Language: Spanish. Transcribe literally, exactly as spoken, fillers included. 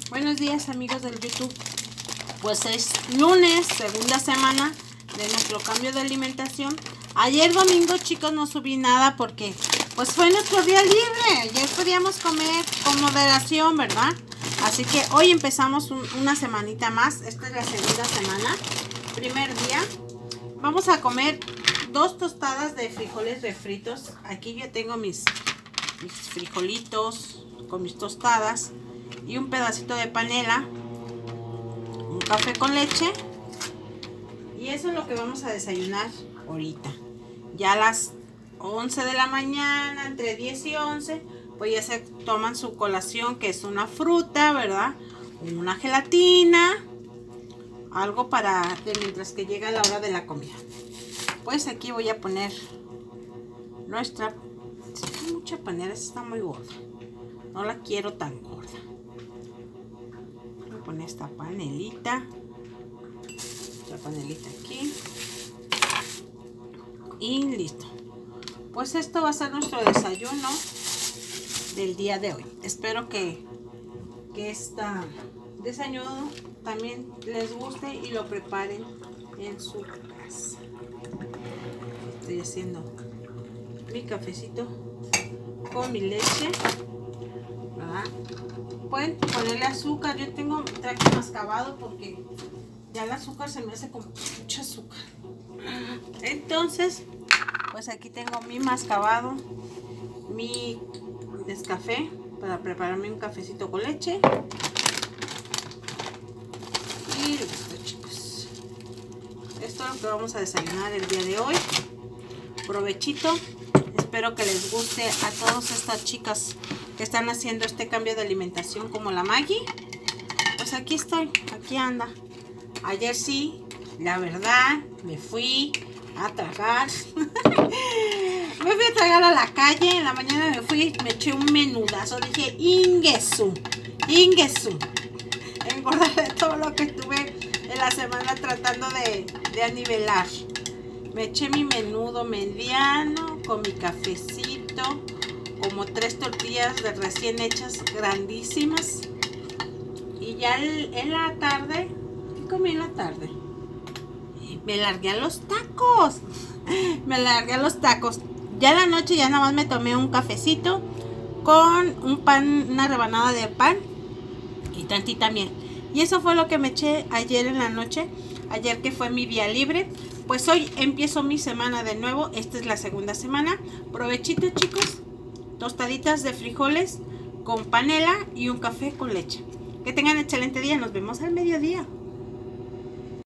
Buenos días, amigos del YouTube. Pues es lunes, segunda semana de nuestro cambio de alimentación. Ayer domingo, chicos, no subí nada porque pues fue nuestro día libre. Ayer podíamos comer con moderación, ¿verdad? Así que hoy empezamos un, una semanita más. Esta es la segunda semana. Primer día. Vamos a comer dos tostadas de frijoles refritos. Aquí yo tengo mis, mis frijolitos con mis tostadas. Y un pedacito de panela, un café con leche, y eso es lo que vamos a desayunar ahorita. Ya a las once de la mañana, entre diez y once, pues ya se toman su colación, que es una fruta, ¿verdad? Una gelatina, algo para de mientras que llega la hora de la comida. Pues aquí voy a poner nuestra, si mucha panela, está muy gorda, no la quiero tan gorda. Poner esta panelita, esta panelita aquí y listo. Pues esto va a ser nuestro desayuno del día de hoy. Espero que, que este desayuno también les guste y lo preparen en su casa. Estoy haciendo mi cafecito con mi leche, ¿verdad? Pueden ponerle azúcar. Yo tengo traje mascabado porque ya el azúcar se me hace como mucho azúcar. Entonces, pues aquí tengo mi mascabado, mi Nescafé para prepararme un cafecito con leche. Y listo, chicos. Esto es lo que vamos a desayunar el día de hoy. Provechito. Espero que les guste a todas estas chicas que están haciendo este cambio de alimentación como la Maggie. Pues aquí estoy, aquí anda. Ayer sí, la verdad, me fui a tragar. Me fui a tragar a la calle. En la mañana me fui, me eché un menudazo. Dije, Ingesu, Ingesu. Engordar de todo lo que tuve en la semana tratando de, de anivelar. Me eché mi menudo mediano con mi cafecito, como tres tortillas de recién hechas grandísimas. Y ya el, en la tarde, ¿qué comí en la tarde? Me largué a los tacos. Me largué a los tacos. Ya en la noche ya nada más me tomé un cafecito con un pan, una rebanada de pan y tantita miel. Y eso fue lo que me eché ayer en la noche. Ayer que fue mi día libre. Pues hoy empiezo mi semana de nuevo. Esta es la segunda semana. Provechito, chicos. Tostaditas de frijoles con panela y un café con leche. Que tengan excelente día. Nos vemos al mediodía.